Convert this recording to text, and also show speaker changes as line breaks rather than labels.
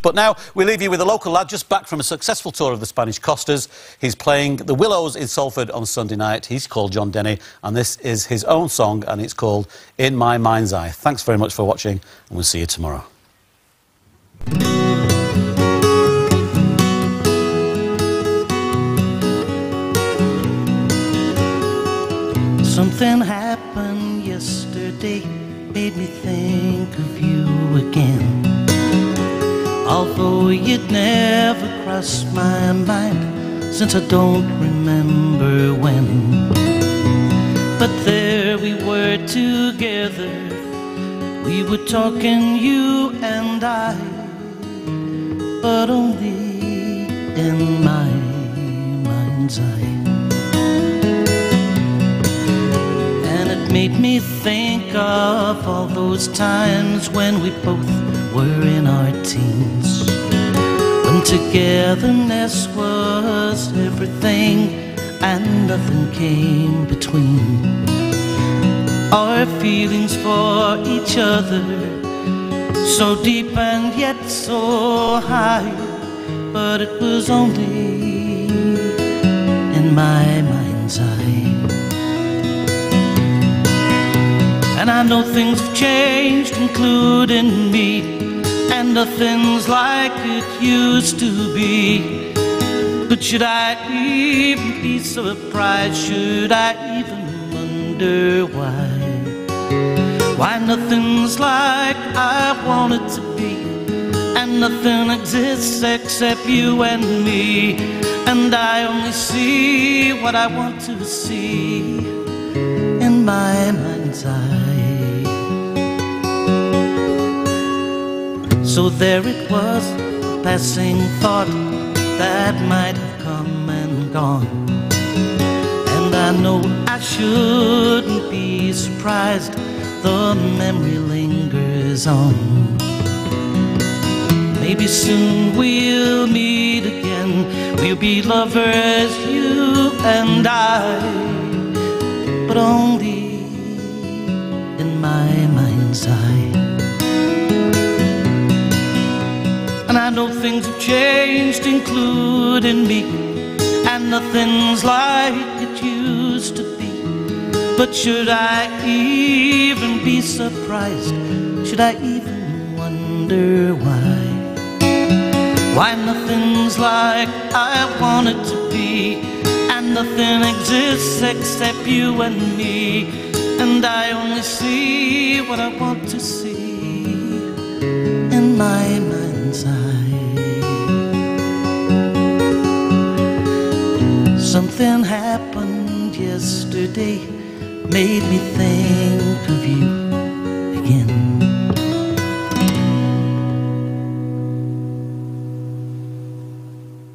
But now we leave you with a local lad just back from a successful tour of the Spanish Costas. He's playing the Willows in Salford on Sunday night. He's called John Denny, and this is his own song, and it's called In My Mind's Eye. Thanks very much for watching, and we'll see you tomorrow.
Something happened yesterday, made me think of you again. Although you'd never crossed my mind, since I don't remember when. But there we were together, we were talking, you and I, but only in my mind's eye. Made me think of all those times when we both were in our teens, when togetherness was everything and nothing came between. Our feelings for each other, so deep and yet so high, but it was only in my mind's eye. And I know things have changed, including me, and nothing's like it used to be. But should I even be surprised? Should I even wonder why? Why nothing's like I want it to be, and nothing exists except you and me, and I only see what I want to see in my mind's eye. So there it was, a passing thought that might have come and gone, and I know I shouldn't be surprised, the memory lingers on. Maybe soon we'll meet again, we'll be lovers, you and I, but only in my mind's eye. And I know things have changed, including me, and nothing's like it used to be. But should I even be surprised? Should I even wonder why? Why nothing's like I want it to be, and nothing exists except you and me, and I only see what I want to see in my mind's eye. Something happened yesterday, made me think